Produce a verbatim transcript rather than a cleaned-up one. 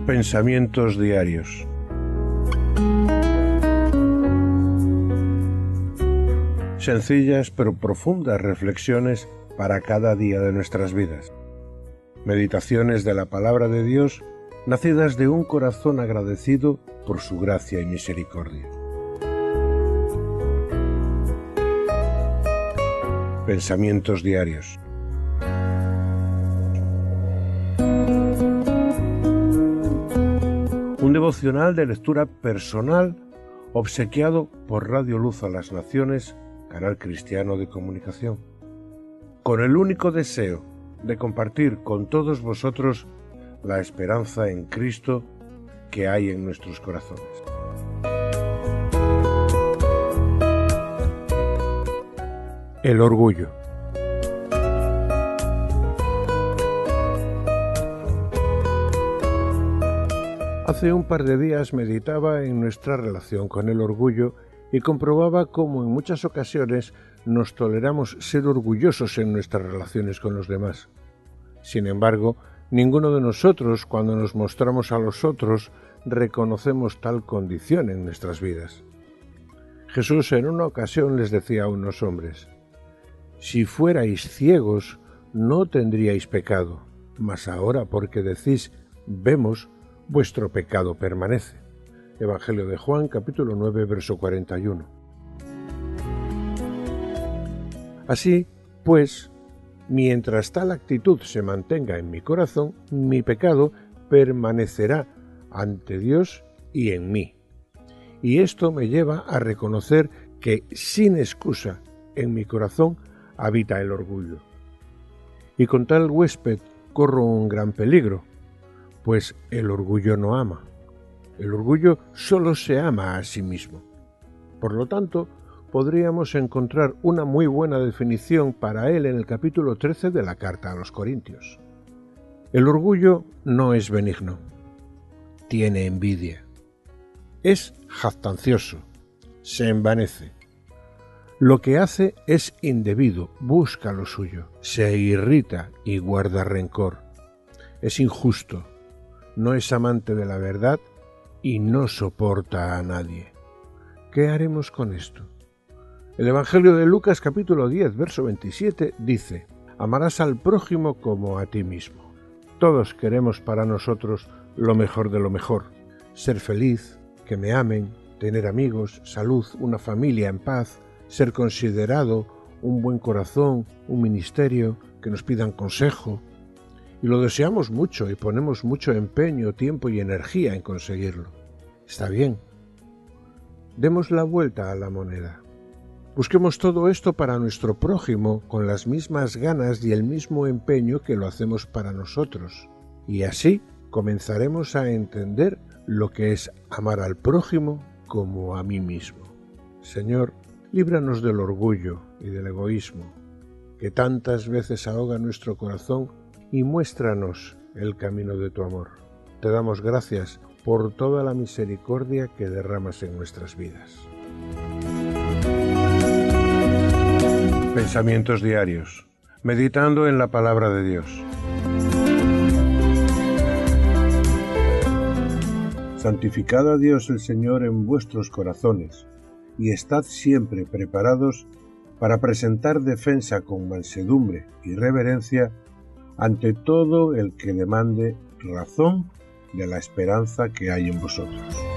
Pensamientos diarios. Sencillas pero profundas reflexiones para cada día de nuestras vidas. Meditaciones de la palabra de Dios, nacidas de un corazón agradecido por su gracia y misericordia. Pensamientos diarios. Un devocional de lectura personal obsequiado por Radio Luz a las Naciones, canal cristiano de comunicación, con el único deseo de compartir con todos vosotros la esperanza en Cristo que hay en nuestros corazones. El orgullo. Hace un par de días meditaba en nuestra relación con el orgullo y comprobaba cómo en muchas ocasiones nos toleramos ser orgullosos en nuestras relaciones con los demás. Sin embargo, ninguno de nosotros, cuando nos mostramos a los otros, reconocemos tal condición en nuestras vidas. Jesús en una ocasión les decía a unos hombres: «Si fuerais ciegos, no tendríais pecado, mas ahora porque decís, vemos, vuestro pecado permanece». Evangelio de Juan, capítulo nueve, verso cuarenta y uno. Así, pues, mientras tal actitud se mantenga en mi corazón, mi pecado permanecerá ante Dios y en mí. Y esto me lleva a reconocer que, sin excusa, en mi corazón habita el orgullo. Y con tal huésped corro un gran peligro, pues el orgullo no ama. El orgullo solo se ama a sí mismo. Por lo tanto, podríamos encontrar una muy buena definición para él en el capítulo trece de la carta a los Corintios. El orgullo no es benigno, tiene envidia, es jactancioso, se envanece. Lo que hace es indebido, busca lo suyo, se irrita y guarda rencor. Es injusto, no es amante de la verdad y no soporta a nadie. ¿Qué haremos con esto? El Evangelio de Lucas capítulo diez, verso veintisiete dice: «Amarás al prójimo como a ti mismo». Todos queremos para nosotros lo mejor de lo mejor. Ser feliz, que me amen, tener amigos, salud, una familia en paz, ser considerado, un buen corazón, un ministerio, que nos pidan consejo. Y lo deseamos mucho y ponemos mucho empeño, tiempo y energía en conseguirlo. Está bien. Demos la vuelta a la moneda. Busquemos todo esto para nuestro prójimo con las mismas ganas y el mismo empeño que lo hacemos para nosotros. Y así comenzaremos a entender lo que es amar al prójimo como a mí mismo. Señor, líbranos del orgullo y del egoísmo, que tantas veces ahoga nuestro corazón, y muéstranos el camino de tu amor. Te damos gracias por toda la misericordia que derramas en nuestras vidas. Pensamientos diarios, meditando en la palabra de Dios. Santificad a Dios el Señor en vuestros corazones, y estad siempre preparados para presentar defensa con mansedumbre y reverencia ante todo el que demande razón de la esperanza que hay en vosotros.